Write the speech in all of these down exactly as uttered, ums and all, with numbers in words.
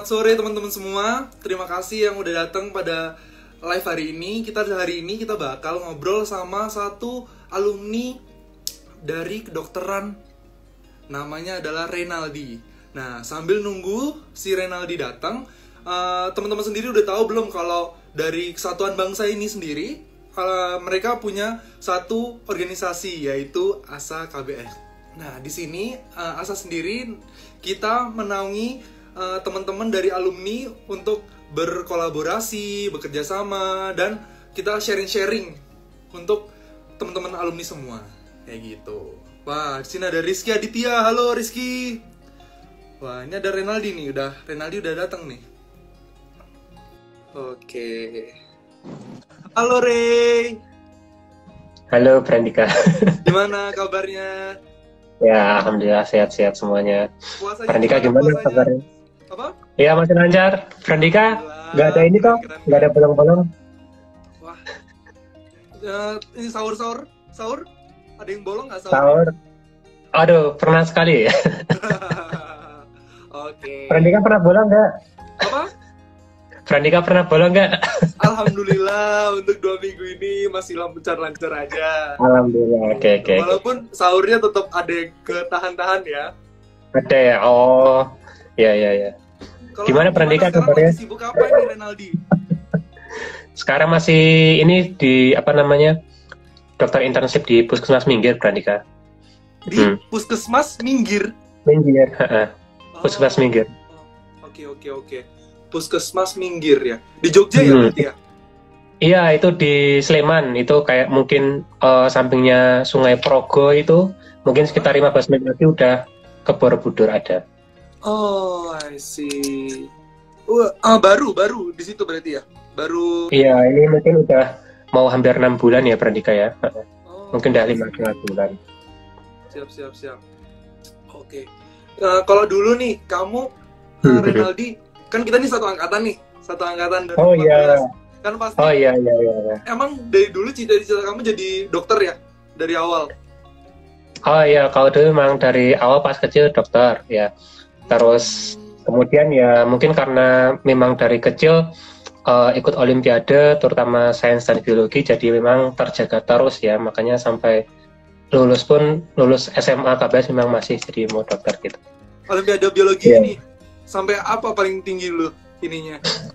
sore teman-teman semua. Terima kasih yang udah datang pada live hari ini. Kita hari ini kita bakal ngobrol sama satu alumni dari kedokteran. Namanya adalah Renaldi. Nah, sambil nunggu si Renaldi datang, uh, teman-teman sendiri udah tahu belum kalau dari Kesatuan Bangsa ini sendiri, kalau mereka punya satu organisasi yaitu ASA K B S. Nah, di sini uh, ASA sendiri kita menaungi Uh, teman-teman dari alumni untuk berkolaborasi, bekerja sama, dan kita sharing-sharing untuk teman-teman alumni semua, kayak gitu. Wah, di sini ada Rizky Aditya. Halo Rizky. Wah, ini ada Renaldi nih. Udah Renaldi udah datang nih. Oke. Halo Rey. Halo Brandika. Gimana kabarnya? Ya, alhamdulillah sehat-sehat semuanya. Puasanya Brandika gimana puasanya? kabarnya? Apa? Iya, masih lancar. Brandika, nggak ada ini toh? Nggak ada bolong-bolong? Wah, uh, ini sahur-sahur? Sahur? Ada yang bolong nggak sahur? Sahur? Aduh, pernah sekali ya. Oke. Brandika pernah bolong nggak? Apa? Brandika pernah bolong nggak? Alhamdulillah, untuk dua minggu ini masih lancar-lancar aja. Alhamdulillah, oke oke. Walaupun sahurnya tetap ada yang ketahan-tahan ya. Ada ya, oh, ya ya ya. Kalau Gimana Brandika kabarnya? Sekarang sibuk apa ini Renaldi? Sekarang masih ini di apa namanya? Dokter internship di Puskesmas Minggir, Brandika. Di hmm. Puskesmas Minggir? Minggir, heeh. Puskesmas oh. Minggir. Oke oke oke. Puskesmas Minggir ya. Di Jogja ya hmm. berarti ya? Iya, itu di Sleman. Itu kayak mungkin uh, sampingnya Sungai Progo itu. Mungkin sekitar lima belas menit lagi udah ke Borobudur ada. Oh, I see. Uh, ah, baru, baru di situ berarti ya? Baru. Iya, ini mungkin udah mau hampir enam bulan ya, Brandika ya. Oh, mungkin udah lima bulan. Siap, siap, siap. Oke. Okay. Uh, kalau dulu nih, kamu, uh, Renaldi, kan kita nih satu angkatan nih, satu angkatan dari Oh empat belas. iya. Kan pasti. Oh iya, iya, iya. Emang dari dulu cita-cita kamu jadi dokter ya? Dari awal? Oh iya, kalau dulu memang dari awal pas kecil dokter ya. Terus kemudian ya mungkin karena memang dari kecil uh, ikut olimpiade terutama sains dan biologi, jadi memang terjaga terus ya, makanya sampai lulus pun lulus S M A K B S memang masih jadi mau dokter gitu. Olimpiade biologi yeah. ini sampai apa paling tinggi lu ininya?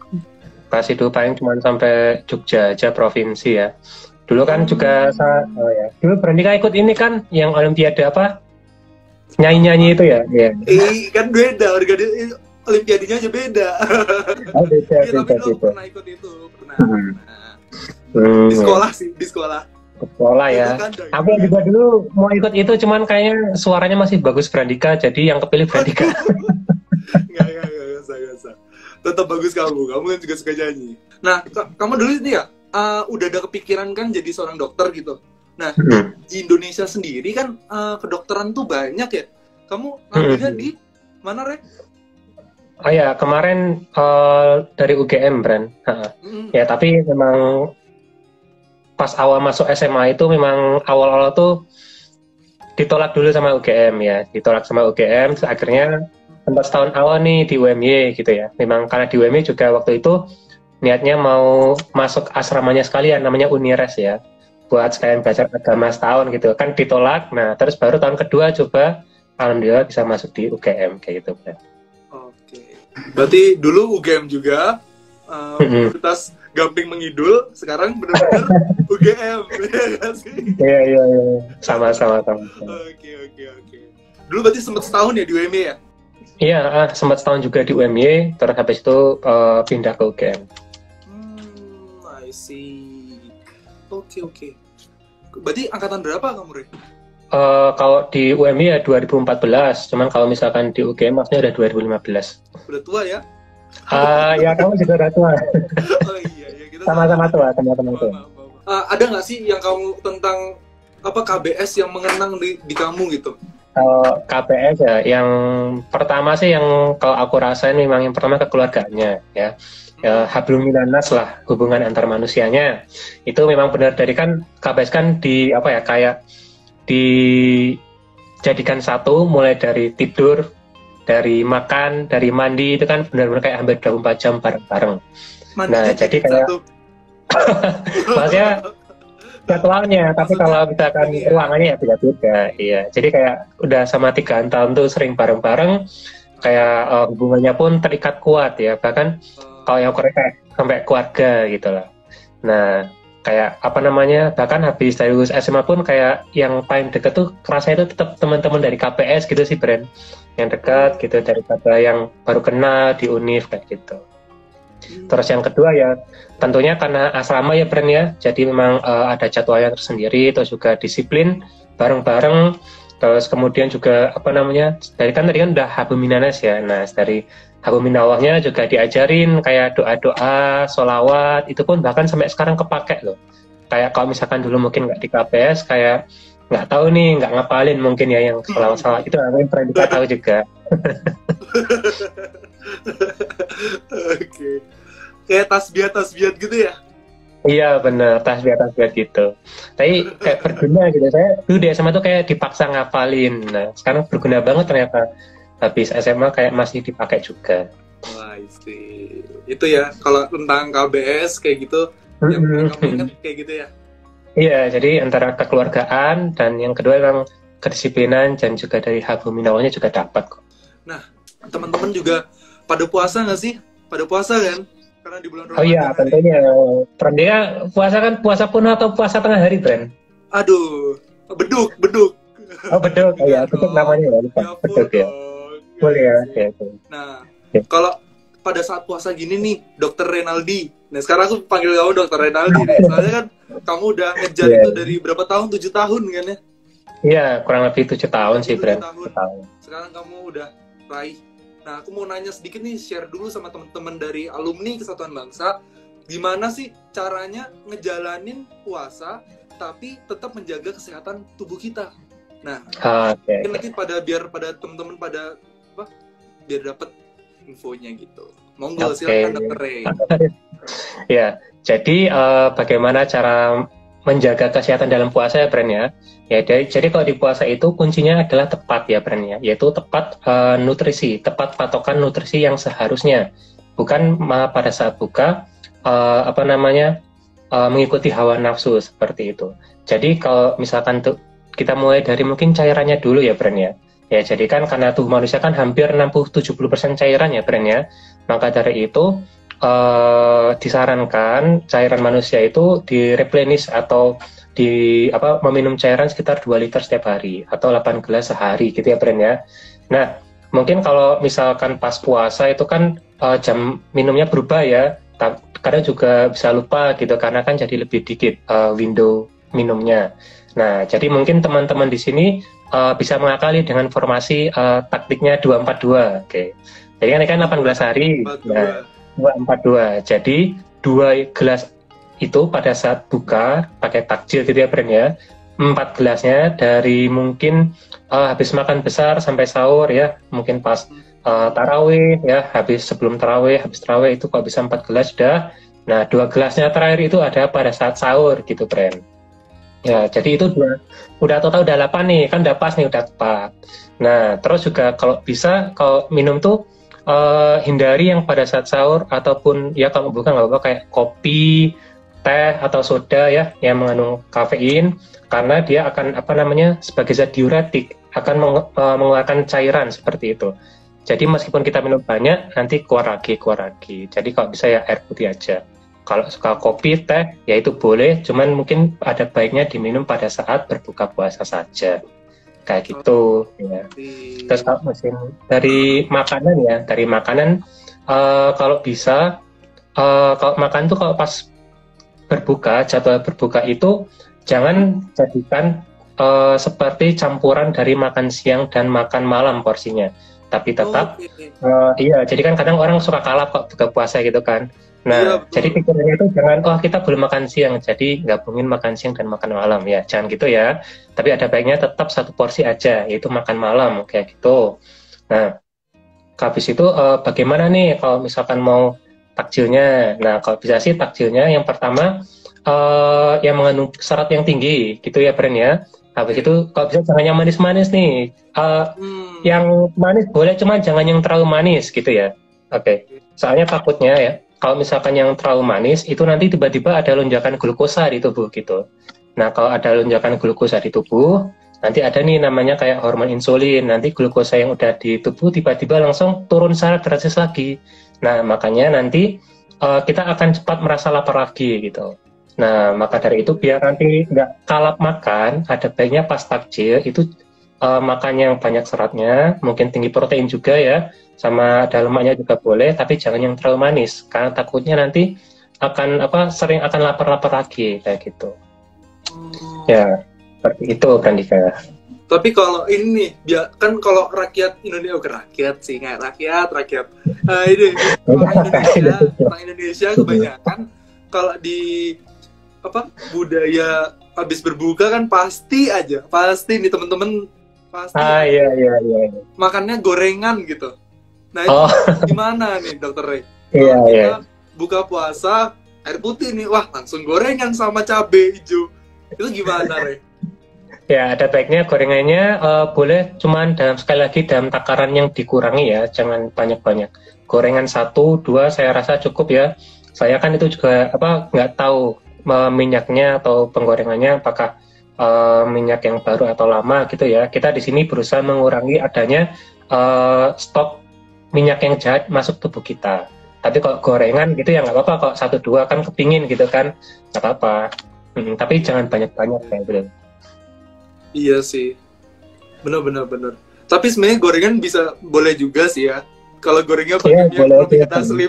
Pas itu paling cuma sampai Jogja aja provinsi ya. Dulu kan hmm. juga saya oh ya. Dulu Brandika ikut ini kan yang olimpiade apa? Nyanyi-nyanyi itu ya? Iya. Eh, kan beda, olimpiade olimpiadenya aja beda. Oh, beda, ya, beda, tapi beda. pernah ikut itu, pernah. Hmm. Nah, hmm, di sekolah ya. sih, di sekolah. Sekolah ya. Aku juga dulu mau ikut itu, cuman kayaknya suaranya masih bagus Brandika, jadi yang kepilih Brandika. Enggak, enggak, enggak, enggak, enggak. Tetap bagus kamu, kamu kan juga suka nyanyi. Nah, kamu dulu ini ya, uh, udah ada kepikiran kan jadi seorang dokter gitu. Nah, hmm. di Indonesia sendiri kan uh, kedokteran tuh banyak ya. Kamu ngambilnya hmm. di mana, Re? Oh ya, kemarin uh, dari U G M, Bran. Hmm. Ya, tapi memang pas awal masuk S M A itu memang awal-awal tuh ditolak dulu sama U G M ya. Ditolak sama U G M, terus akhirnya sempat setahun awal nih di U M Y gitu ya. Memang karena di U M Y juga waktu itu niatnya mau masuk asramanya sekalian, namanya Unires ya. Buat sekalian belajar agama setahun gitu, kan ditolak. Nah terus baru tahun kedua coba, alhamdulillah bisa masuk di U G M kayak gitu. Oke, berarti dulu U G M juga uh, Universitas Gamping Mengidul, sekarang benar-benar U G M ya sih? Iya iya iya, sama-sama sama. Oke oke oke. Dulu berarti sempat setahun ya di U M Y ya? Iya, ah, sempat setahun juga di U M Y, terus habis itu uh, pindah ke U G M. Hmm, I see. Oke oke. Berarti angkatan berapa kamu, Re? Uh, kalau di U M Y ya dua ribu empat belas, cuman kalau misalkan di U G M maksudnya udah dua ribu lima belas. Udah tua ya? Uh, ya kamu juga udah tua. Oh iya, iya kita sama-sama tua, sama-sama tua. Uh, ada nggak sih yang kamu tentang apa K B S yang mengenang di, di kamu gitu? Uh, K B S ya, yang pertama sih yang kalau aku rasain memang yang pertama kekeluarganya ya. Ya, hablum minanas lah, hubungan antar manusianya itu memang benar. Dari kan K B S kan di apa ya, kayak dijadikan satu mulai dari tidur, dari makan, dari mandi itu kan benar-benar kayak hampir dua puluh empat jam bareng-bareng. Nah, Mandinya jadi cuma kayak satu. maksudnya jadwalnya, tapi Maksudnya, kalau misalkan iya. ruangannya ya beda-beda, iya. Jadi kayak udah sama tiga tahun tuh sering bareng-bareng, kayak uh, hubungannya pun terikat kuat ya, bahkan Uh, kalau yang kayak sampai keluarga gitu lah. Nah, kayak apa namanya, bahkan habis dari lulus S M A pun kayak yang paling deket tuh rasanya itu tetap teman-teman dari K P S gitu sih, Brand. Yang dekat gitu daripada yang baru kenal di univ kayak gitu. Terus yang kedua ya tentunya karena asrama ya Bren ya, jadi memang uh, ada jadwalnya tersendiri, terus juga disiplin bareng-bareng, terus kemudian juga apa namanya, dari kan tadi kan udah habuminanas ya, nah dari habuminawahnya juga diajarin kayak doa-doa, sholawat, itu pun bahkan sampai sekarang kepake loh. Kayak kalau misalkan dulu mungkin nggak di K P S, kayak nggak tahu nih, nggak ngapalin mungkin ya yang sholawat-sholawat itu, mungkin pernah kita tahu juga. Oke. Okay. Kayak tasbihat-tasbihat gitu ya? Iya bener, tasbihat-tasbihat gitu. Tapi kayak berguna gitu. Saya dulu di S M A tuh kayak dipaksa ngapalin. Nah, sekarang berguna banget ternyata. Habis S M A kayak masih dipakai juga. Wah, sih. Itu ya, kalau tentang K B S kayak gitu, yang perlu kamu ingat kayak gitu ya? Iya, jadi antara kekeluargaan dan yang kedua memang kedisiplinan dan juga dari habuminawanya juga dapat kok. Nah, teman-teman juga pada puasa nggak sih? Pada puasa kan? Karena di bulan Ramadan. Oh iya, tentunya. Brandnya puasa kan puasa pun atau puasa tengah hari, Brand? Aduh, beduk, beduk. Oh beduk, oh ya, beduk namanya ya, lupa. Ya, Beduk ya. Boleh ya, ya. Nah, ya. Kalau pada saat puasa gini nih, Dokter Renaldi. Nah, sekarang aku panggil kamu Dokter Renaldi nih. Soalnya kan kamu udah ngejar yeah. itu dari berapa tahun? Tujuh tahun kan ya? Iya, kurang lebih tujuh tahun sih, Brand. Tahun. tahun. Sekarang kamu udah raih. Nah, aku mau nanya sedikit nih, share dulu sama teman-teman dari alumni Kesatuan Bangsa, gimana sih caranya ngejalanin puasa tapi tetap menjaga kesehatan tubuh kita. Nah, okay. mungkin nanti pada biar pada teman-teman pada apa? Biar dapat infonya gitu. Monggo okay. Silakan Dokter Ray. Ya, jadi uh, bagaimana cara menjaga kesehatan dalam puasa ya, Bren ya? Ya, jadi, jadi kalau di puasa itu kuncinya adalah tepat ya, Bren ya, yaitu tepat uh, nutrisi, tepat patokan nutrisi yang seharusnya, bukan uh, pada saat buka uh, apa namanya uh, mengikuti hawa nafsu seperti itu. Jadi kalau misalkan tuh kita mulai dari mungkin cairannya dulu ya, Bren ya. Ya, jadi kan karena tubuh manusia kan hampir enam puluh sampai tujuh puluh persen cairan ya, Bren ya. Maka dari itu uh, disarankan cairan manusia itu di-replenish atau di apa meminum cairan sekitar dua liter setiap hari atau delapan gelas sehari gitu ya, Bren ya. Nah, mungkin kalau misalkan pas puasa itu kan uh, jam minumnya berubah ya. Kadang juga bisa lupa gitu karena kan jadi lebih dikit uh, window minumnya. Nah, jadi mungkin teman-teman di sini uh, bisa mengakali dengan formasi uh, taktiknya dua empat dua. Oke. Jadi kan ini kan delapan belas hari. Nah, dua empat dua. Jadi dua gelas itu pada saat buka pakai takjil gitu ya, Bren ya. Empat gelasnya dari mungkin uh, habis makan besar sampai sahur ya, mungkin pas uh, tarawih ya, habis sebelum tarawih, habis tarawih itu kalau bisa empat gelas sudah. Nah, dua gelasnya terakhir itu ada pada saat sahur gitu, Bren. Ya, jadi itu dua, udah total udah delapan nih, kan udah pas nih, udah tepat. Nah, terus juga kalau bisa kalau minum tuh uh, hindari yang pada saat sahur ataupun ya kalau bukan nggak apa-apa kayak kopi, teh atau soda ya yang mengandung kafein, karena dia akan apa namanya sebagai zat diuretik akan meng, uh, mengeluarkan cairan seperti itu. Jadi meskipun kita minum banyak nanti keluar lagi keluar lagi. Jadi kalau bisa ya air putih aja. Kalau suka kopi, teh, ya itu boleh, cuman mungkin ada baiknya diminum pada saat berbuka puasa saja. Kayak gitu. Ya. Terus kalau mesin dari makanan ya, dari makanan, uh, kalau bisa, uh, kalau makan tuh kalau pas berbuka, jadwal berbuka itu, jangan jadikan uh, seperti campuran dari makan siang dan makan malam porsinya. Tapi tetap, oh, okay. uh, iya, jadi kan kadang orang suka kalap kok buka puasa gitu kan. Nah, ya, jadi pikirannya itu jangan, oh kita belum makan siang, jadi gabungin makan siang dan makan malam ya, jangan gitu ya. Tapi ada baiknya tetap satu porsi aja, yaitu makan malam kayak gitu. Nah, habis itu uh, bagaimana nih kalau misalkan mau takjilnya? Nah, kalau bisa sih takjilnya yang pertama uh, yang mengandung serat yang tinggi, gitu ya, Bren ya. Habis itu kalau bisa jangan yang manis-manis nih. Uh, hmm. Yang manis boleh, cuma jangan yang terlalu manis gitu ya. Oke. Okay. Soalnya takutnya ya, kalau misalkan yang terlalu manis itu nanti tiba-tiba ada lonjakan glukosa di tubuh gitu. Nah, kalau ada lonjakan glukosa di tubuh, nanti ada nih namanya kayak hormon insulin. Nanti glukosa yang udah di tubuh tiba-tiba langsung turun secara drastis lagi. Nah, makanya nanti uh, kita akan cepat merasa lapar lagi gitu. Nah, maka dari itu biar nanti nggak kalap makan, ada baiknya pas takjil itu uh, makan yang banyak seratnya, mungkin tinggi protein juga ya, sama ada lemaknya juga boleh, tapi jangan yang terlalu manis, karena takutnya nanti akan apa sering akan lapar-lapar lagi kayak gitu. Hmm. Ya, seperti itu Brandika. Tapi kalau ini dia kan kalau rakyat Indonesia, oh, rakyat sih nggak rakyat rakyat, uh, ini orang Indonesia, orang Indonesia kebanyakan kalau di apa budaya habis berbuka kan pasti aja pasti nih temen-temen pasti ah iya iya iya makannya gorengan gitu. Nah itu oh. gimana nih dokter Ray? Iya kita iya. Buka puasa air putih nih, wah langsung gorengan sama cabai hijau, itu gimana Ray? Ya ada baiknya gorengannya uh, boleh cuman dalam sekali lagi dalam takaran yang dikurangi ya, jangan banyak-banyak. Gorengan satu dua saya rasa cukup ya. Saya kan itu juga apa nggak tahu minyaknya atau penggorengannya apakah uh, minyak yang baru atau lama gitu ya. Kita di sini berusaha mengurangi adanya uh, stok minyak yang jahat masuk tubuh kita. Tapi kalau gorengan gitu ya nggak apa-apa, kalau satu dua kan kepingin gitu kan nggak apa-apa. Hmm, tapi jangan banyak-banyak kayak gitu. Iya sih, benar-benar benar. Tapi sebenarnya gorengan bisa boleh juga sih ya. Kalau gorengan pakai ya, minyak kita slim.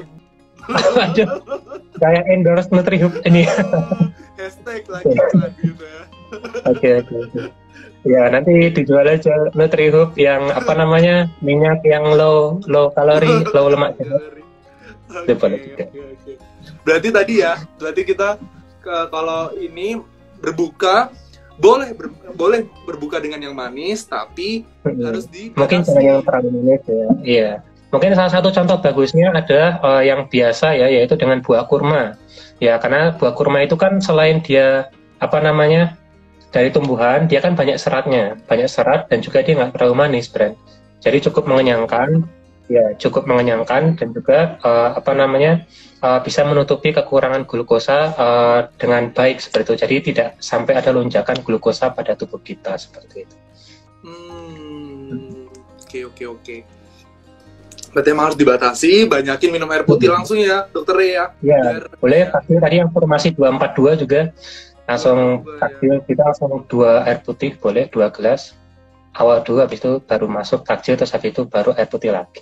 Kayak endorse Nutrihub ini. Hashtag lagi gitu ya. Oke oke oke. Ya nanti dijual aja Nutrihub yang apa namanya minyak yang low low kalori, low lemak jenuh. Okay, okay, okay. Berarti tadi ya, berarti kita ke, kalau ini berbuka boleh ber, boleh berbuka dengan yang manis, tapi hmm. harus di mungkin jangan yang terlalu manis ya. Iya. Mungkin salah satu contoh bagusnya adalah uh, yang biasa ya, yaitu dengan buah kurma. Ya, karena buah kurma itu kan selain dia apa namanya dari tumbuhan, dia kan banyak seratnya, banyak serat dan juga dia nggak terlalu manis, Bran. Jadi cukup mengenyangkan, ya cukup mengenyangkan dan juga uh, apa namanya uh, bisa menutupi kekurangan glukosa uh, dengan baik seperti itu. Jadi tidak sampai ada lonjakan glukosa pada tubuh kita seperti itu. Hmm, oke oke oke. Berarti emang harus dibatasi, banyakin minum air putih langsung ya, dokter ya. Iya, biar, boleh. Takdir tadi yang formasi dua empat dua juga, langsung takdir kita langsung dua air putih, boleh dua gelas. Awal dulu, habis itu baru masuk takjil, terus habis itu baru air putih lagi.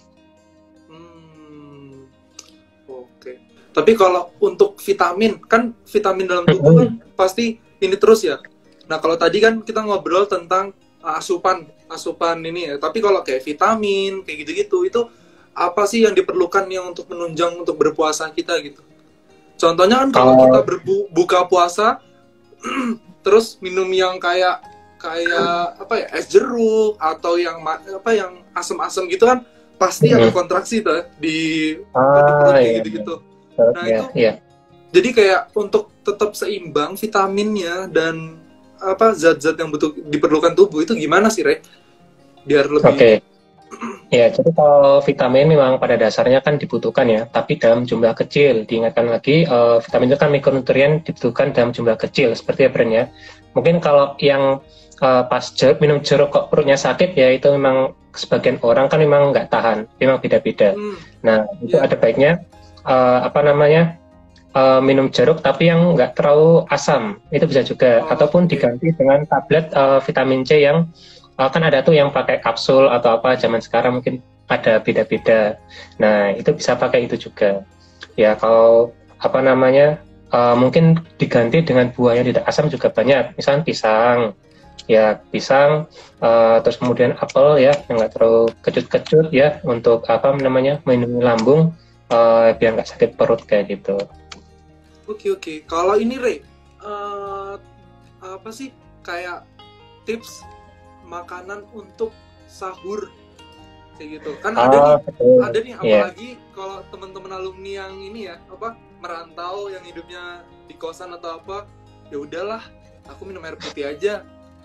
Hmm, oke. Tapi kalau untuk vitamin, kan vitamin dalam tubuh kan pasti ini terus ya. Nah kalau tadi kan kita ngobrol tentang asupan, asupan ini ya. Tapi kalau kayak vitamin, kayak gitu-gitu, itu apa sih yang diperlukan yang untuk menunjang untuk berpuasa kita gitu? Contohnya kan kalau kita berbuka puasa terus minum yang kayak kayak apa ya es jeruk atau yang apa yang asam-asam gitu kan pasti ada kontraksi tuh di ah, iya, gitu-gitu. Iya. Nah iya, itu iya. Jadi kayak untuk tetap seimbang vitaminnya dan apa zat-zat yang butuh diperlukan tubuh itu gimana sih, Rek? Biar lebih Oke. Okay. Ya, jadi kalau vitamin memang pada dasarnya kan dibutuhkan ya, tapi dalam jumlah kecil. Diingatkan lagi, uh, vitamin itu kan mikronutrien dibutuhkan dalam jumlah kecil, seperti apa ya. Mungkin kalau yang uh, pas jeruk, minum jeruk kok perutnya sakit, ya itu memang sebagian orang kan memang nggak tahan, memang beda-beda. Hmm. Nah, itu yeah. ada baiknya, uh, apa namanya, uh, minum jeruk tapi yang nggak terlalu asam, itu bisa juga. Oh, ataupun okay. diganti dengan tablet uh, vitamin C yang Uh, kan ada tuh yang pakai kapsul atau apa, zaman sekarang mungkin ada beda-beda. Nah, itu bisa pakai itu juga. Ya, kalau apa namanya, uh, mungkin diganti dengan buah yang tidak asam juga banyak. Misalnya pisang, ya pisang, uh, terus kemudian apel ya, yang nggak terlalu kecut-kecut ya, untuk apa namanya, melindungi lambung, uh, biar nggak sakit perut kayak gitu. Oke, oke. Kalau ini, Rey, uh, apa sih, kayak tips makanan untuk sahur kayak gitu kan ah, ada nih betul. ada nih apalagi yeah. kalau teman-teman alumni yang ini ya apa merantau yang hidupnya di kosan atau apa, ya udahlah aku minum air putih aja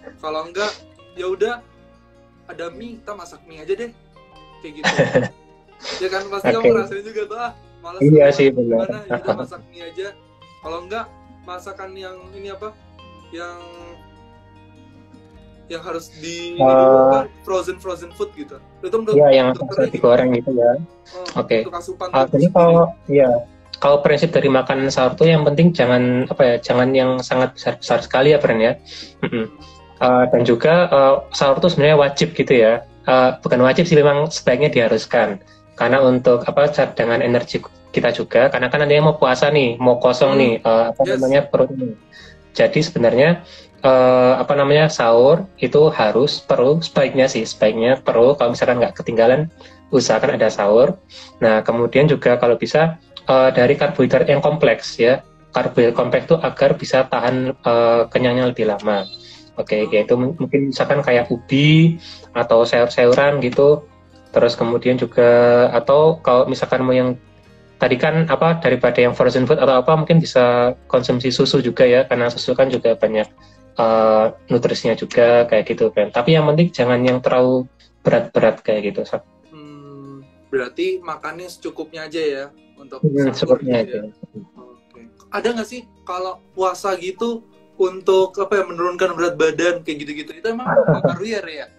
Kalau enggak, ya udah ada mie, kita masak mie aja deh, kayak gitu. Ya kan pasti Oke. kamu ngerasain juga tuh, ah malas Iya keluar sih, benar. gimana, ya udah masak mie aja. Kalau enggak masakan yang ini apa, yang yang harus di ini dulu Eh, kan, frozen frozen food gitu. Itu menurut Iya, yang dokternya bisa gimana? digoreng gitu ya. Oh, Oke. untuk asupan Ah, tubuh jadi sendiri. kalau ya kalau prinsip dari makan sahur tuh yang penting jangan apa ya, jangan yang sangat besar-besar sekali ya, Bren ya. Mm-mm. Ah, dan juga ah, sahur tuh sebenarnya wajib gitu ya. Ah, bukan wajib sih, memang sebaiknya diharuskan. Karena untuk apa, cadangan energi kita juga. Karena kan nantinya mau puasa nih, mau kosong Hmm, nih, ah, apa yes. namanya, perut ini. Jadi sebenarnya eh, apa namanya, sahur itu harus, perlu, sebaiknya sih, sebaiknya perlu kalau misalkan nggak ketinggalan, usahakan ada sahur. Nah, kemudian juga kalau bisa eh, dari karbohidrat yang kompleks ya. Karbohidrat kompleks itu agar bisa tahan eh, kenyangnya lebih lama. Oke, Hmm. yaitu m- mungkin misalkan kayak ubi atau sayur-sayuran gitu. Terus kemudian juga, atau kalau misalkan mau yang tadi kan apa, daripada yang frozen food atau apa, mungkin bisa konsumsi susu juga ya, karena susu kan juga banyak uh, nutrisinya juga kayak gitu kan. Tapi yang penting jangan yang terlalu berat-berat kayak gitu. Hmm, berarti makannya secukupnya aja ya untuk Hmm, sahur sepertinya gitu aja. ya. Oke. Ada nggak sih kalau puasa gitu untuk apa ya, menurunkan berat badan kayak gitu-gitu? Itu emang mempengaruhi ya, Re, ya?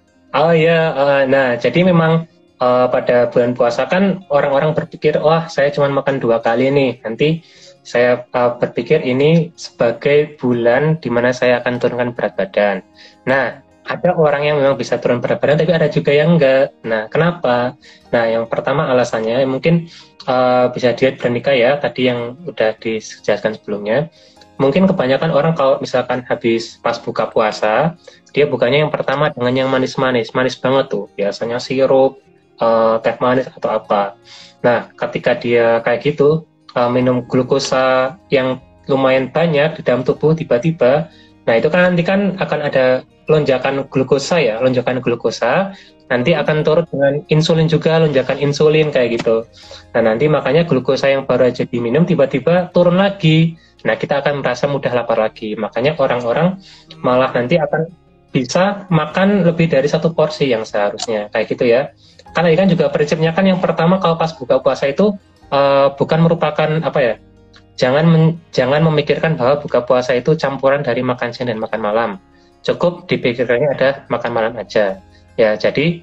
Oh ya, uh, nah jadi memang uh, pada bulan puasa kan orang-orang berpikir, wah saya cuma makan dua kali nih, nanti saya uh, berpikir ini sebagai bulan di mana saya akan turunkan berat badan. Nah, ada orang yang memang bisa turun berat badan, tapi ada juga yang enggak. Nah, kenapa? Nah, yang pertama alasannya mungkin uh, bisa diet bernikah ya, tadi yang udah dijelaskan sebelumnya. Mungkin kebanyakan orang kalau misalkan habis pas buka puasa, dia bukanya yang pertama dengan yang manis-manis, manis banget tuh, biasanya sirup, uh, teh manis atau apa. Nah, ketika dia kayak gitu, uh, minum glukosa yang lumayan banyak di dalam tubuh tiba-tiba, nah itu kan nanti kan akan ada lonjakan glukosa ya, lonjakan glukosa, nanti Hmm. akan turut dengan insulin juga, lonjakan insulin kayak gitu. Nah, nanti makanya glukosa yang baru aja diminum tiba-tiba turun lagi. Nah, kita akan merasa mudah lapar lagi. Makanya orang-orang malah nanti akan bisa makan lebih dari satu porsi yang seharusnya kayak gitu ya. Karena kan juga prinsipnya kan yang pertama kalau pas buka puasa itu uh, bukan merupakan apa ya, jangan men, jangan memikirkan bahwa buka puasa itu campuran dari makan siang dan makan malam. Cukup dipikirkannya ada makan malam aja. Ya, jadi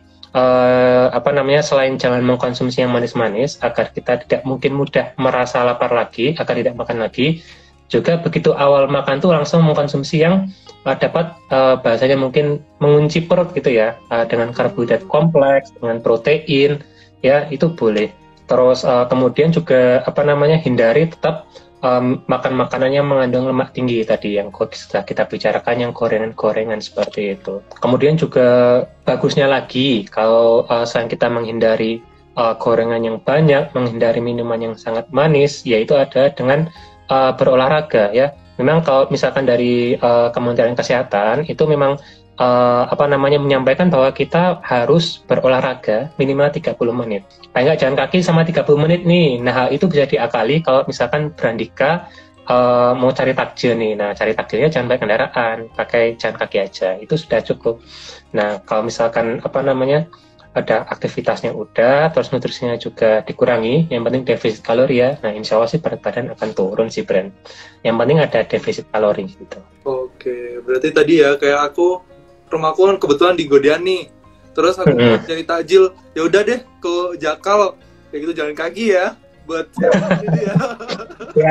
uh, apa namanya, selain jangan mengkonsumsi yang manis-manis agar kita tidak mungkin mudah merasa lapar lagi, agar tidak makan lagi, juga begitu awal makan tuh langsung mengkonsumsi yang uh, dapat uh, bahasanya mungkin mengunci perut gitu ya, uh, dengan karbohidrat kompleks, dengan protein, ya itu boleh. Terus uh, kemudian juga apa namanya, hindari tetap um, makan makanan yang mengandung lemak tinggi tadi yang sudah kita bicarakan, yang gorengan-gorengan seperti itu. Kemudian juga bagusnya lagi kalau uh, selain kita menghindari uh, gorengan yang banyak, menghindari minuman yang sangat manis, yaitu ada dengan Uh, berolahraga ya. Memang kalau misalkan dari uh, Kementerian Kesehatan itu memang uh, apa namanya, menyampaikan bahwa kita harus berolahraga minimal tiga puluh menit. Paling nggak jalan kaki sama tiga puluh menit nih. Nah, hal itu bisa diakali kalau misalkan berandika uh, mau cari takjil nih. Nah, cari takjilnya jangan pakai kendaraan, pakai jalan kaki aja. Itu sudah cukup. Nah, kalau misalkan apa namanya, ada aktivitasnya udah, terus nutrisinya juga dikurangi, yang penting defisit kalori ya. Nah, insya Allah sih berat badan akan turun sih, Brand. Yang penting ada defisit kalori gitu. Oke, berarti tadi ya kayak aku, rumahku kan kebetulan di Godean nih. Terus aku mau Mm-hmm. cari takjil, ya udah deh ke Jakal, kayak gitu jalan kaki ya, buat ini ya. Ya,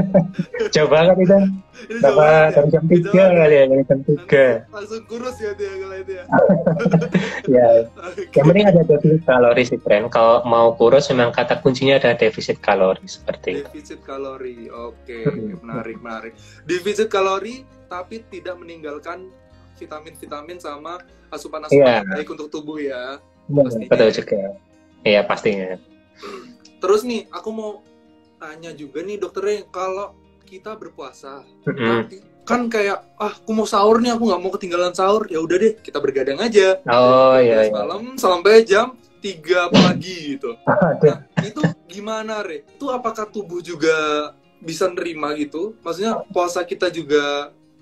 coba kan itu. Ini Berapa jauh banget ya. dari jam tiga kali ya, dari jam tiga. Nanti langsung kurus ya dia kalau itu ya. Ya, Oke. yang penting ada defisit kalori sih, Brand. Kalau mau kurus memang kata kuncinya ada defisit kalori seperti itu. Defisit kalori, oke, menarik menarik. Defisit kalori tapi tidak meninggalkan vitamin-vitamin sama asupan-asupan Iya. yang baik untuk tubuh ya. Ya, Pastinya betul ya. juga. Iya, pastinya. Terus nih, aku mau tanya juga nih dokternya, kalau kita berpuasa, Mm-hmm. tapi kan kayak, ah, aku mau sahur nih, aku nggak mau ketinggalan sahur, ya udah deh, kita bergadang aja. Oh iya. Dari malam sampai jam tiga pagi gitu. Nah, itu gimana, Re? Itu apakah tubuh juga bisa nerima gitu? Maksudnya puasa kita juga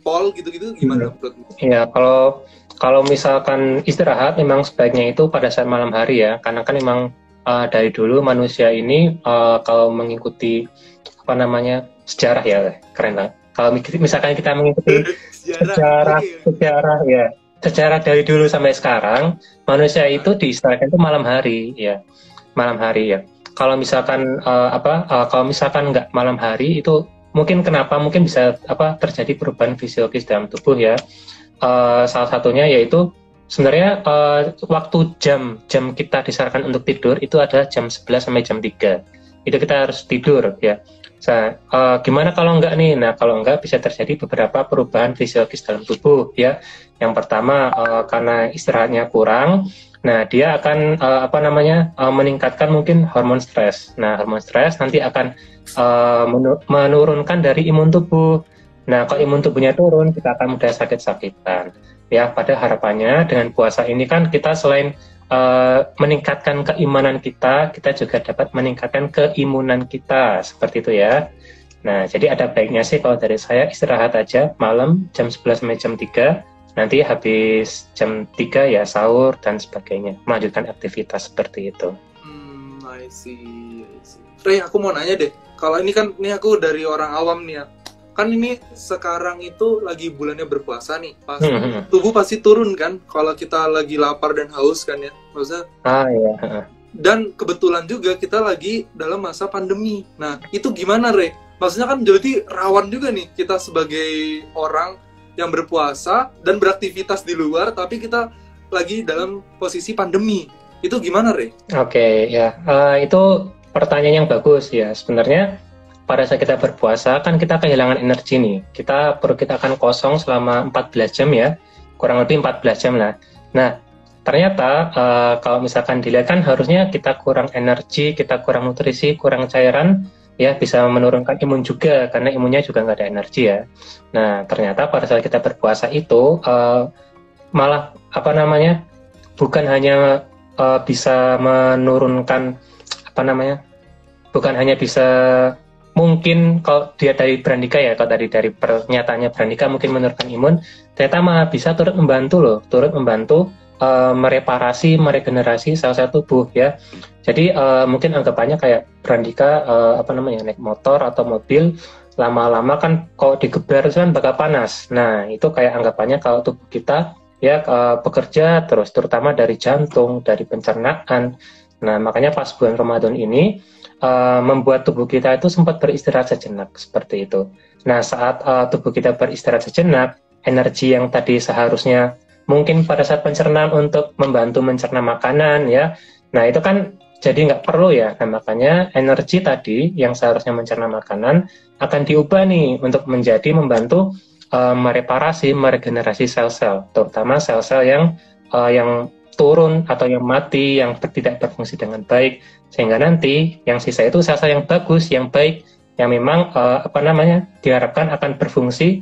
jempol gitu-gitu gimana menurutmu? Iya, kalau kalau misalkan istirahat memang sebaiknya itu pada saat malam hari ya, karena kan memang uh, dari dulu manusia ini uh, kalau mengikuti apa namanya sejarah ya, keren lah. Kalau misalkan kita mengikuti sejarah, okay. sejarah ya, sejarah dari dulu sampai sekarang, manusia itu diistilahkan itu malam hari ya, malam hari ya. Kalau misalkan uh, apa, uh, kalau misalkan nggak malam hari itu mungkin kenapa mungkin bisa apa terjadi perubahan fisiologis dalam tubuh ya. Uh, salah satunya yaitu sebenarnya uh, waktu jam jam kita disarankan untuk tidur itu adalah jam sebelas sampai jam tiga. Itu kita harus tidur ya. Nah, uh, gimana kalau enggak nih? Nah, kalau enggak bisa terjadi beberapa perubahan fisiologis dalam tubuh ya. Yang pertama uh, karena istirahatnya kurang, nah dia akan uh, apa namanya uh, meningkatkan mungkin hormon stres. Nah, hormon stres nanti akan uh, menurunkan dari imun tubuh. Nah, kalau imun tubuhnya turun, kita akan mudah sakit-sakitan. Ya, pada harapannya dengan puasa ini kan kita selain uh, meningkatkan keimanan kita, kita juga dapat meningkatkan keimunan kita, seperti itu ya. Nah, jadi ada baiknya sih kalau dari saya istirahat aja malam jam sebelas sampai jam tiga, nanti habis jam tiga ya sahur dan sebagainya, melanjutkan aktivitas seperti itu. Hmm, I see, I see. Rey, aku mau nanya deh, kalau ini kan, ini aku dari orang awam nih ya, kan ini sekarang itu lagi bulannya berpuasa nih, pas hmm. tubuh pasti turun kan kalau kita lagi lapar dan haus kan ya, maksudnya. Ah iya. Dan kebetulan juga kita lagi dalam masa pandemi. Nah itu gimana Re? Maksudnya kan jadi rawan juga nih kita sebagai orang yang berpuasa dan beraktivitas di luar, tapi kita lagi dalam posisi pandemi. Itu gimana Re? Oke okay, ya, uh, itu pertanyaan yang bagus ya sebenarnya. Pada saat kita berpuasa kan kita kehilangan energi nih. Kita perut kita akan kosong selama empat belas jam ya. Kurang lebih empat belas jam lah. Nah, ternyata uh, kalau misalkan dilihat kan harusnya kita kurang energi, kita kurang nutrisi, kurang cairan ya bisa menurunkan imun juga karena imunnya juga nggak ada energi ya. Nah, ternyata pada saat kita berpuasa itu uh, malah apa namanya? bukan hanya uh, bisa menurunkan apa namanya? bukan hanya bisa mungkin kalau dia dari Brandika ya, kalau tadi dari pernyataannya Brandika mungkin menurunkan imun, ternyata malah bisa turut membantu loh, turut membantu uh, mereparasi, meregenerasi sel-sel tubuh ya. Jadi uh, mungkin anggapannya kayak Brandika uh, apa namanya naik motor atau mobil, lama-lama kan kalau digeber kan bakal panas. Nah itu kayak anggapannya kalau tubuh kita ya uh, bekerja terus, terutama dari jantung, dari pencernaan. Nah makanya pas bulan Ramadan ini Uh, membuat tubuh kita itu sempat beristirahat sejenak seperti itu. Nah saat uh, tubuh kita beristirahat sejenak, energi yang tadi seharusnya mungkin pada saat pencernaan untuk membantu mencerna makanan ya, nah itu kan jadi nggak perlu ya. Nah makanya energi tadi yang seharusnya mencerna makanan akan diubah nih untuk menjadi membantu uh, mereparasi, meregenerasi sel-sel, terutama sel-sel yang uh, yang turun atau yang mati, yang tidak berfungsi dengan baik, sehingga nanti yang sisa itu sel-sel yang bagus, yang baik, yang memang uh, apa namanya diharapkan akan berfungsi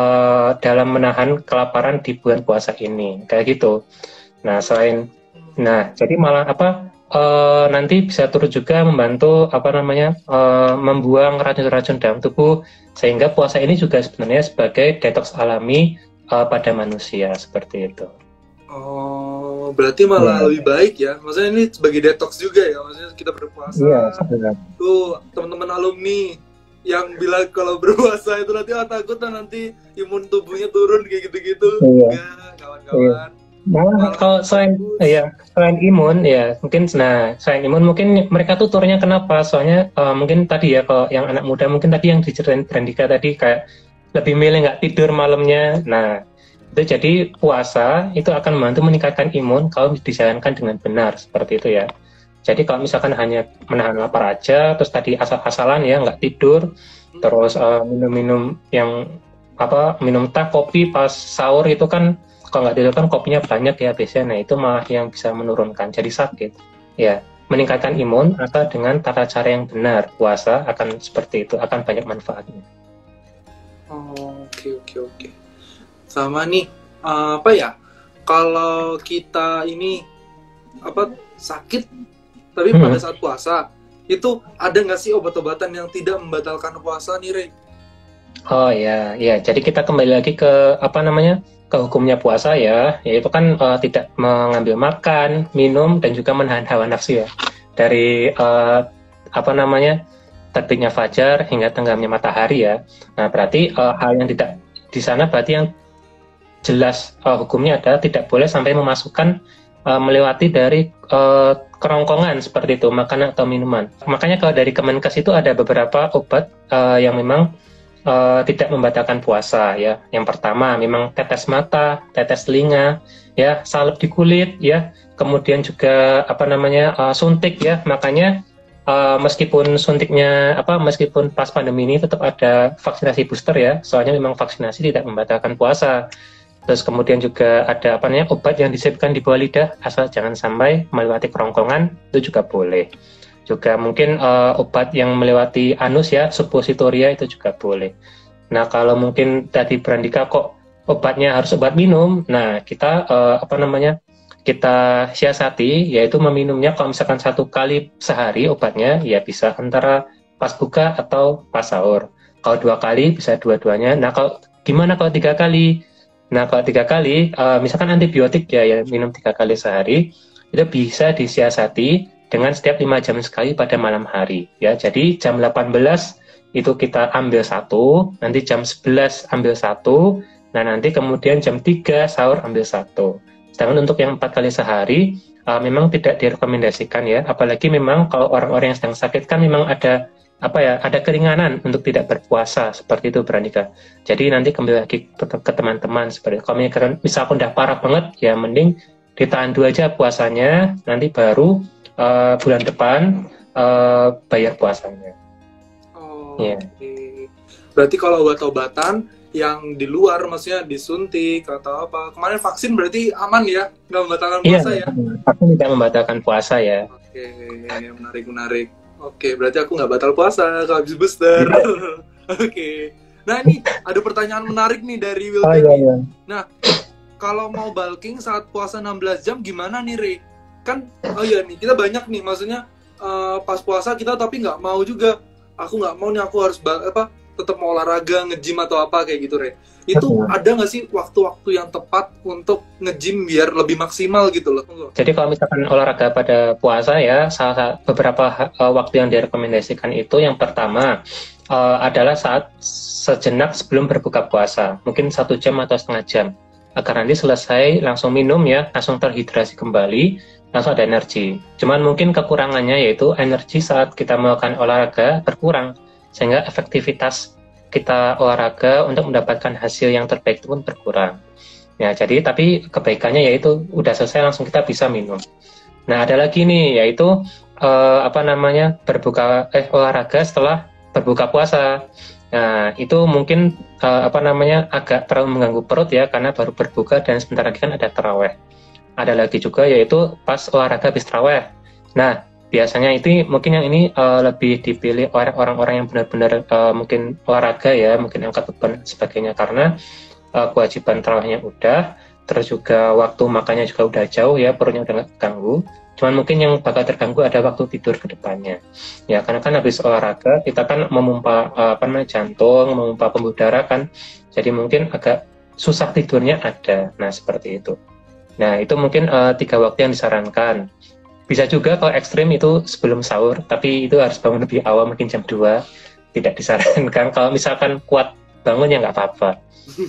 uh, dalam menahan kelaparan di bulan puasa ini, kayak gitu. Nah selain, nah jadi malah apa uh, nanti bisa turut juga membantu apa namanya uh, membuang racun-racun dalam tubuh, sehingga puasa ini juga sebenarnya sebagai detox alami uh, pada manusia seperti itu. Oh, berarti malah ya. Lebih baik ya. Maksudnya ini sebagai detox juga ya. Maksudnya kita berpuasa. Iya, benar. Tuh, teman-teman alumni yang bilang kalau berpuasa itu nanti ah, takut nanti imun tubuhnya turun kayak gitu-gitu. Iya. Enggak, kawan-kawan. Iya. Malah kalau selain ya, selain imun ya, mungkin nah, selain imun mungkin mereka tuh turunnya kenapa? Soalnya uh, mungkin tadi ya kalau yang anak muda mungkin tadi yang diceritain Brandika tadi kayak lebih milih nggak tidur malamnya. Nah, itu jadi puasa itu akan membantu meningkatkan imun kalau dijalankan dengan benar seperti itu ya. Jadi kalau misalkan hanya menahan lapar aja terus tadi asal-asalan ya nggak tidur terus uh, minum-minum yang apa minum teh kopi pas sahur itu kan kalau nggak tidur kan kopinya banyak ya biasanya. Nah itu malah yang bisa menurunkan jadi sakit ya. Meningkatkan imun atau dengan tata cara yang benar puasa akan seperti itu, akan banyak manfaatnya. Oh, oke oke oke. Sama nih uh, apa ya kalau kita ini apa sakit tapi hmm. pada saat puasa itu ada nggak sih obat-obatan yang tidak membatalkan puasa nih Rey? Oh ya, ya. Jadi kita kembali lagi ke apa namanya ke hukumnya puasa ya, yaitu kan uh, tidak mengambil makan, minum dan juga menahan hawa nafsu ya. Dari uh, apa namanya terbitnya fajar hingga tenggelamnya matahari ya. Nah berarti uh, hal yang tidak di sana berarti yang jelas uh, hukumnya adalah tidak boleh sampai memasukkan uh, melewati dari uh, kerongkongan seperti itu makanan atau minuman. Makanya kalau dari Kemenkes itu ada beberapa obat uh, yang memang Uh, tidak membatalkan puasa ya. Yang pertama memang tetes mata, tetes telinga, ya, salep di kulit ya. Kemudian juga apa namanya uh, suntik ya. Makanya uh, meskipun suntiknya apa meskipun pas pandemi ini tetap ada vaksinasi booster ya. Soalnya memang vaksinasi tidak membatalkan puasa. Terus kemudian juga ada apa namanya obat yang disipkan di bawah lidah asal jangan sampai melewati kerongkongan, itu juga boleh. Juga mungkin uh, obat yang melewati anus ya, suppositoria itu juga boleh. Nah kalau mungkin tadi Brandika kok obatnya harus obat minum, nah kita uh, apa namanya kita siasati yaitu meminumnya kalau misalkan satu kali sehari obatnya ya bisa antara pas buka atau pas sahur. Kalau dua kali bisa dua-duanya. Nah kalau gimana kalau tiga kali? Nah kalau tiga kali, uh, misalkan antibiotik ya, ya minum tiga kali sehari itu bisa disiasati dengan setiap lima jam sekali pada malam hari ya. Jadi jam delapan belas itu kita ambil satu, nanti jam sebelas ambil satu, nah nanti kemudian jam tiga sahur ambil satu. Sedangkan untuk yang empat kali sehari uh, memang tidak direkomendasikan ya, apalagi memang kalau orang-orang yang sedang sakit kan memang ada apa ya, ada keringanan untuk tidak berpuasa seperti itu Brandika. Jadi nanti kembali lagi ke teman-teman seperti itu. Kalau misalkan udah parah banget ya mending ditahan dulu aja puasanya, nanti baru Uh, bulan depan uh, bayar puasanya. Oh, yeah. Oke. Okay. Berarti kalau obat-obatan yang di luar, maksudnya disuntik atau apa, kemarin vaksin berarti aman ya, nggak membatalkan puasa yeah, ya? Vaksin tidak membatalkan puasa ya. Oke, okay. menarik menarik. Oke, okay. Berarti aku nggak batal puasa kalau habis booster. Oke. Okay. Nah ini ada pertanyaan menarik nih dari Will. Oh, iya, iya. Nah, kalau mau bulking saat puasa enam belas jam gimana nih, Ri? Kan oh iya nih kita banyak nih maksudnya uh, pas puasa kita tapi nggak mau juga, aku nggak mau nih aku harus apa tetap mau olahraga nge-gym atau apa kayak gitu Re. Itu ada nggak sih waktu-waktu yang tepat untuk nge-gym biar lebih maksimal gitu loh? Jadi kalau misalkan olahraga pada puasa ya salah beberapa uh, waktu yang direkomendasikan itu yang pertama uh, adalah saat sejenak sebelum berbuka puasa, mungkin satu jam atau setengah jam agar nanti selesai langsung minum ya, langsung terhidrasi kembali, langsung ada energi. Cuman mungkin kekurangannya yaitu energi saat kita melakukan olahraga berkurang, sehingga efektivitas kita olahraga untuk mendapatkan hasil yang terbaik itu pun berkurang. Ya, jadi tapi kebaikannya yaitu udah selesai langsung kita bisa minum. Nah, ada lagi nih yaitu eh, apa namanya berbuka eh olahraga setelah berbuka puasa. Nah, itu mungkin eh, apa namanya agak terlalu mengganggu perut ya karena baru berbuka dan sebentar lagi kan ada taraweh. Ada lagi juga yaitu pas olahraga habis taraweh. Nah, biasanya itu mungkin yang ini uh, lebih dipilih oleh orang-orang yang benar-benar uh, mungkin olahraga ya, mungkin angkat beban sebagainya karena uh, kewajiban tarawehnya udah, terus juga waktu makannya juga udah jauh ya, perutnya udah nggak terganggu. Cuman mungkin yang bakal terganggu ada waktu tidur ke depannya. Ya, karena kan habis olahraga kita kan memompa uh, apa namanya jantung, memompa pembuluh darah kan. Jadi mungkin agak susah tidurnya ada. Nah, seperti itu. Nah, itu mungkin uh, tiga waktu yang disarankan. Bisa juga kalau ekstrim itu sebelum sahur, tapi itu harus bangun lebih awal, mungkin jam dua. Tidak disarankan. Kalau misalkan kuat bangun ya nggak apa-apa.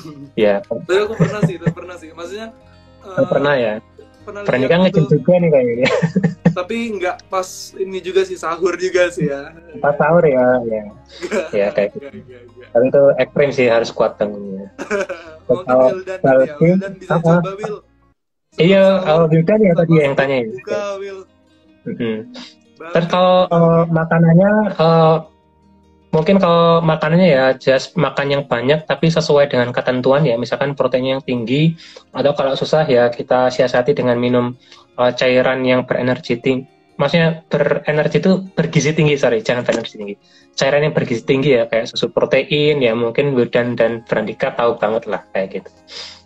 Ya. Tapi aku pernah sih, itu pernah sih. Maksudnya... Uh, pernah ya? Pernah, pernah kan ngecek juga nih kayaknya. Tapi nggak pas ini juga sih, sahur juga sih ya. Pas sahur ya, ya. Ya kayak gitu. Tapi itu ekstrim sih, harus kuat bangunnya. Mungkin Wildan ya, Wildan bisa apa? Coba Wil. Iya, kalau Wildan ya tadi yang tanya ya. Buka, Wil. Mm-hmm. Terus kalau uh, makanannya, uh, mungkin kalau makanannya ya just makan yang banyak tapi sesuai dengan ketentuan ya, misalkan proteinnya yang tinggi, atau kalau susah ya kita siasati dengan minum uh, cairan yang berenergi tinggi. Maksudnya berenergi itu bergizi tinggi, sorry, jangan berenergi tinggi. Cairan yang bergizi tinggi ya, kayak susu protein ya, mungkin Wildan dan Brandika tahu banget lah kayak gitu.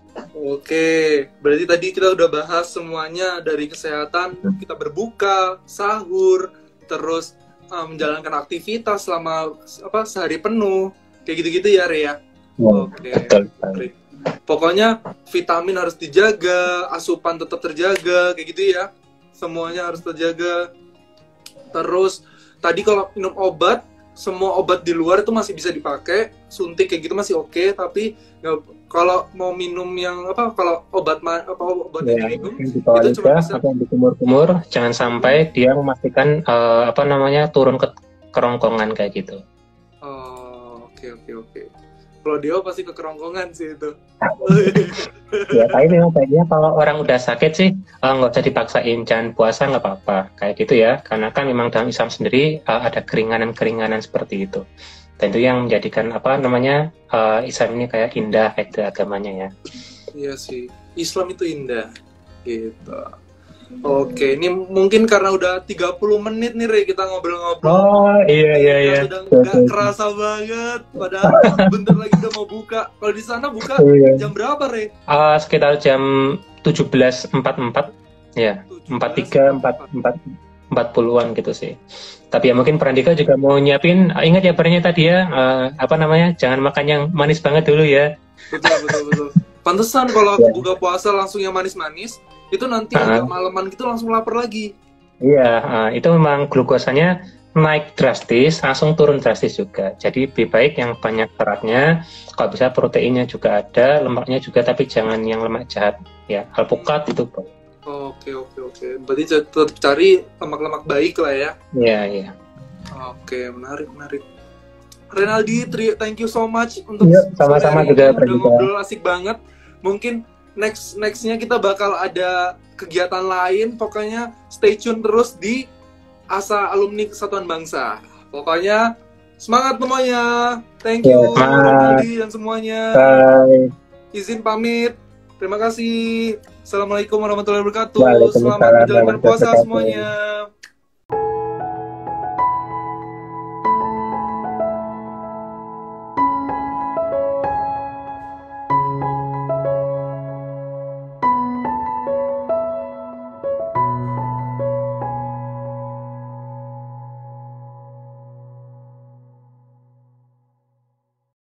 Oke, berarti tadi kita udah bahas semuanya dari kesehatan, kita berbuka, sahur, terus uh, menjalankan aktivitas selama apa sehari penuh, Kayak gitu-gitu ya, Re ya. Hmm, Oke. betul. Re. Pokoknya vitamin harus dijaga, asupan tetap terjaga, kayak gitu ya. Semuanya harus terjaga. Terus tadi kalau minum obat, semua obat di luar itu masih bisa dipakai, suntik kayak gitu masih oke, tapi nggak, kalau mau minum yang apa, kalau obat ma, apa obat Ya, yang diminum yang di bawah itu cuma lidah bisa. atau yang di kumur-kumur, jangan sampai dia memastikan eh, apa namanya turun ke kerongkongan kayak gitu. Oh, oke oke oke. Kalau dia pasti ke kerongkongan sih itu. Ya, tapi memang baiknya kalau orang udah sakit sih eh, nggak usah dipaksain, jangan puasa nggak apa-apa kayak gitu ya, karena kan memang dalam Islam sendiri eh, ada keringanan-keringanan seperti itu. Dan itu yang menjadikan apa namanya eh, Islam ini kayak indah kayak gitu agamanya ya. Iya sih, Islam itu indah gitu. Oke, ini mungkin karena udah tiga puluh menit nih Re, kita ngobrol-ngobrol. Oh iya iya iya. Sudah nggak kerasa banget, padahal bentar lagi udah mau buka. Kalau di sana buka Iya. jam berapa, Re? Uh, sekitar jam tujuh belas empat puluh empat ya, empat puluh tiga, empat empat puluhan gitu sih. Tapi ya mungkin Prandika juga mau nyiapin, ingat ya perannya tadi ya, uh, apa namanya, jangan makan yang manis banget dulu ya. Betul, betul, betul. Pantesan kalau aku buka puasa langsung yang manis-manis, itu nanti Uh-huh. agak malaman gitu langsung lapar lagi. Iya, uh, itu memang glukosanya naik drastis, langsung turun drastis juga. Jadi lebih baik yang banyak seratnya, kalau bisa proteinnya juga ada, lemaknya juga, tapi jangan yang lemak jahat. Ya, alpukat itu. Oke, oke, oke. Berarti tetap cari lemak-lemak baik lah ya. Iya, iya. Oke, menarik, menarik. Renaldi, tri- thank you so much untuk Yuk, sama-sama sore juga, ini. Udah Prandika. ngobrol asik banget. Mungkin next nextnya kita bakal ada kegiatan lain. Pokoknya stay tune terus di Asa Alumni Kesatuan Bangsa. Pokoknya semangat semuanya. Thank you Ya, semangat. Renaldi dan semuanya. Bye. Izin pamit. Terima kasih. Assalamualaikum warahmatullahi wabarakatuh. Waalaikumsalam Selamat menjalankan warahmatullahi puasa wabarakatuh. semuanya.